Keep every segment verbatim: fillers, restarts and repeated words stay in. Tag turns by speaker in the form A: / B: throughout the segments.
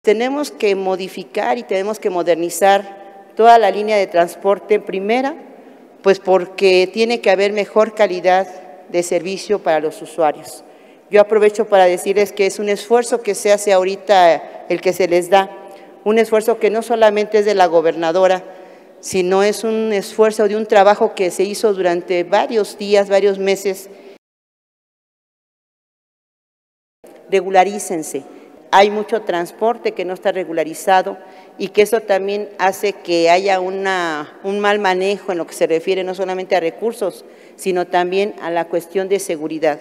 A: Tenemos que modificar y tenemos que modernizar toda la línea de transporte, primera, pues porque tiene que haber mejor calidad de servicio para los usuarios. Yo aprovecho para decirles que es un esfuerzo que se hace ahorita el que se les da, un esfuerzo que no solamente es de la gobernadora, sino es un esfuerzo de un trabajo que se hizo durante varios días, varios meses. Regularícense. Hay mucho transporte que no está regularizado y que eso también hace que haya una, un mal manejo en lo que se refiere no solamente a recursos, sino también a la cuestión de seguridad.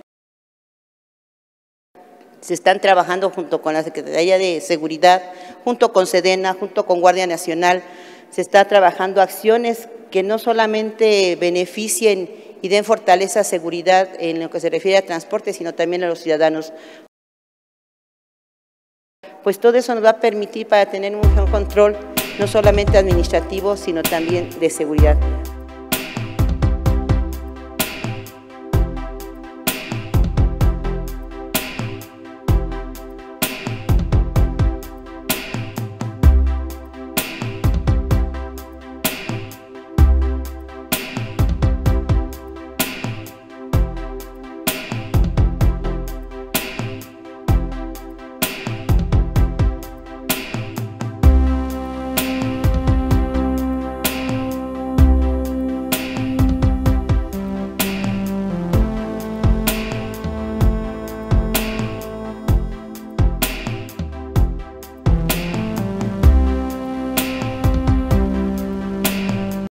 A: Se están trabajando junto con la Secretaría de Seguridad, junto con Sedena, junto con Guardia Nacional, se está trabajando acciones que no solamente beneficien y den fortaleza a seguridad en lo que se refiere a transporte, sino también a los ciudadanos. Pues todo eso nos va a permitir para tener un mejor control, no solamente administrativo, sino también de seguridad.